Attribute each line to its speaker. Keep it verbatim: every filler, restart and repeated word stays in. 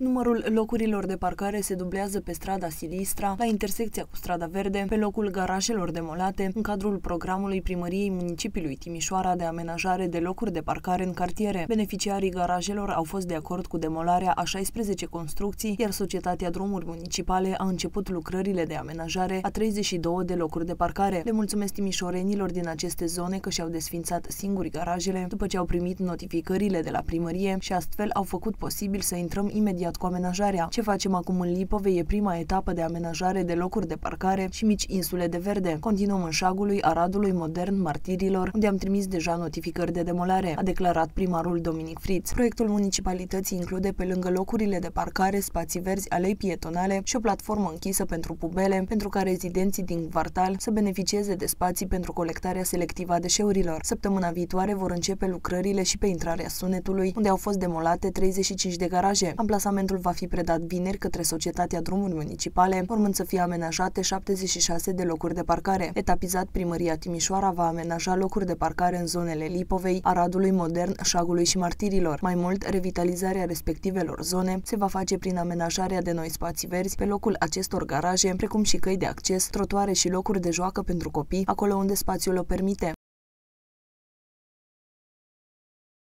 Speaker 1: Numărul locurilor de parcare se dublează pe strada Silistra, la intersecția cu strada Verde, pe locul garajelor demolate, în cadrul programului Primăriei Municipiului Timișoara de amenajare de locuri de parcare în cartiere. Beneficiarii garajelor au fost de acord cu demolarea a șaisprezece construcții, iar Societatea Drumuri Municipale a început lucrările de amenajare a treizeci și două de locuri de parcare. Le mulțumesc timișorenilor din aceste zone că și-au desfințat singuri garajele după ce au primit notificările de la primărie și astfel au făcut posibil să intrăm imediat cu amenajarea. Ce facem acum în Lipove e prima etapă de amenajare de locuri de parcare și mici insule de verde. Continuăm în Șagului, Aradului Modern, Martirilor, unde am trimis deja notificări de demolare, a declarat primarul Dominic Friț. Proiectul municipalității include pe lângă locurile de parcare, spații verzi, alei pietonale și o platformă închisă pentru pubele, pentru ca rezidenții din quartal să beneficieze de spații pentru colectarea selectivă a deșeurilor. Săptămâna viitoare vor începe lucrările și pe intrarea Sunetului, unde au fost demolate treizeci și cinci de garaje. Amplasamentul va fi predat vineri către Societatea Drumuri Municipale, urmând să fie amenajate șaptezeci și șase de locuri de parcare. Etapizat, Primăria Timișoara va amenaja locuri de parcare în zonele Lipovei, Aradului Modern, Șagului și Martirilor. Mai mult, revitalizarea respectivelor zone se va face prin amenajarea de noi spații verzi pe locul acestor garaje, precum și căi de acces, trotuare și locuri de joacă pentru copii, acolo unde spațiul o permite.